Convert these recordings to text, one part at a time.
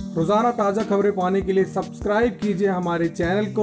रोजाना ताज़ा खबरें पाने के लिए सब्सक्राइब कीजिए हमारे चैनल को,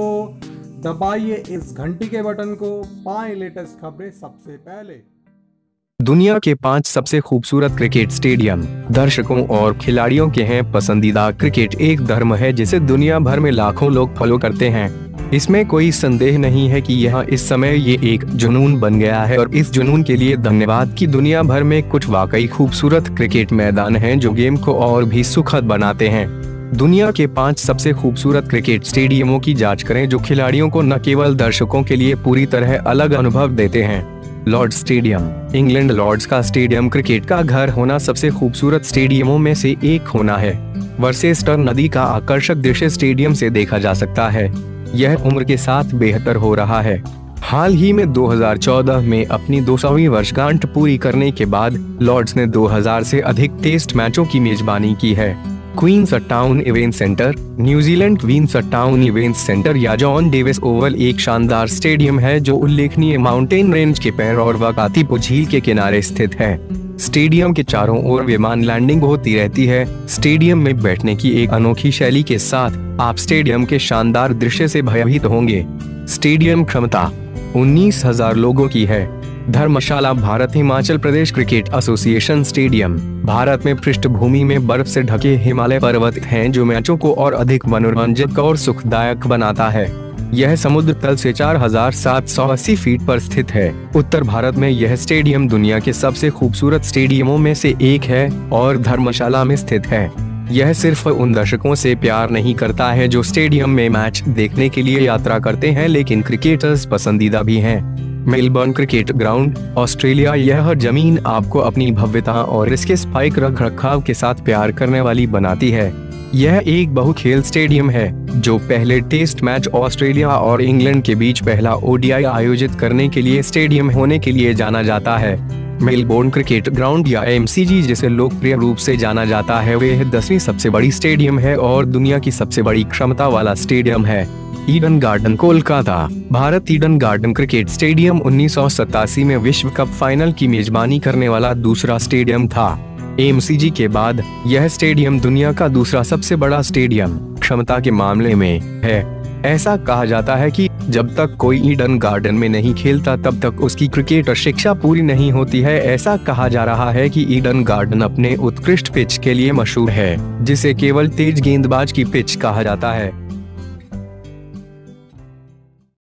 दबाइए इस घंटी के बटन को, पाएं लेटेस्ट खबरें सबसे पहले। दुनिया के 5 सबसे खूबसूरत क्रिकेट स्टेडियम दर्शकों और खिलाड़ियों के हैं पसंदीदा। क्रिकेट एक धर्म है जिसे दुनिया भर में लाखों लोग फॉलो करते हैं। इसमें कोई संदेह नहीं है कि यह इस समय ये एक जुनून बन गया है और इस जुनून के लिए धन्यवाद कि दुनिया भर में कुछ वाकई खूबसूरत क्रिकेट मैदान हैं जो गेम को और भी सुखद बनाते हैं। दुनिया के 5 सबसे खूबसूरत क्रिकेट स्टेडियमों की जांच करें जो खिलाड़ियों को न केवल दर्शकों के लिए पूरी तरह अलग अनुभव देते हैं। Lord's stadium, England. लॉर्ड्स का स्टेडियम क्रिकेट का घर होना, सबसे खूबसूरत स्टेडियमों में से एक होना है। वर्सेस्टर नदी का आकर्षक दृश्य स्टेडियम से देखा जा सकता है। यह उम्र के साथ बेहतर हो रहा है। हाल ही में 2014 में अपनी 200वीं वर्षगांठ पूरी करने के बाद लॉर्ड्स ने 2000 से अधिक टेस्ट मैचों की मेजबानी की है। Queenstown event centre, New Zealand. Queenstown event centre या जॉन डेविस ओवल एक शानदार स्टेडियम है जो उल्लेखनीय माउंटेन रेंज के पैर और वकातीपो झील के किनारे स्थित है। स्टेडियम के चारों ओर विमान लैंडिंग होती रहती है। स्टेडियम में बैठने की एक अनोखी शैली के साथ आप स्टेडियम के शानदार दृश्य से भयभीत होंगे। स्टेडियम क्षमता 19,000 लोगों की है। Dharamshala, Bharat. Himachal Pradesh cricket association stadium Bharat में पृष्ठभूमि में बर्फ से ढके हिमालय पर्वत हैं जो मैचों को और अधिक मनोरंजक और सुखदायक बनाता है। यह समुद्र तल से 4,780 फीट पर स्थित है। उत्तर भारत में यह स्टेडियम दुनिया के सबसे खूबसूरत स्टेडियमों में से एक है और धर्मशाला में स्थित है। यह सिर्फ उन दर्शकों से प्यार नहीं करता है जो स्टेडियम में मैच देखने के लिए यात्रा करते हैं, लेकिन क्रिकेटर्स पसंदीदा भी हैं। Melbourne cricket ground, Australia. यह जमीन आपको अपनी भव्यता और इसके स्पाइक रखरखाव के साथ प्यार करने वाली बनाती है। यह एक बहुखेल स्टेडियम है जो पहले टेस्ट मैच ऑस्ट्रेलिया और इंग्लैंड के बीच पहला ओडीआई आयोजित करने के लिए स्टेडियम होने के लिए जाना जाता है। मेलबोर्न क्रिकेट ग्राउंड या एमसीजी जिसे लोकप्रिय रूप से जाना जाता है, वह 10वीं सबसे बड़ी स्टेडियम है और दुनिया की सबसे बड़ी क्षमता वाला स्टेडियम है। Eden Garden, Kolkata, Bharat. Eden Garden cricket stadium 1987 में विश्व कप फाइनल की मेजबानी करने वाला दूसरा स्टेडियम था। एमसीजी के बाद यह स्टेडियम दुनिया का दूसरा सबसे बड़ा स्टेडियम क्षमता के मामले में है। ऐसा कहा जाता है कि जब तक कोई ईडन गार्डन में नहीं खेलता तब तक उसकी क्रिकेट शिक्षा पूरी नहीं होती है। ऐसा कहा जा रहा है कि ईडन गार्डन अपने उत्कृष्ट पिच के लिए मशहूर है जिसे केवल तेज गेंदबाज की पिच कहा जाता है।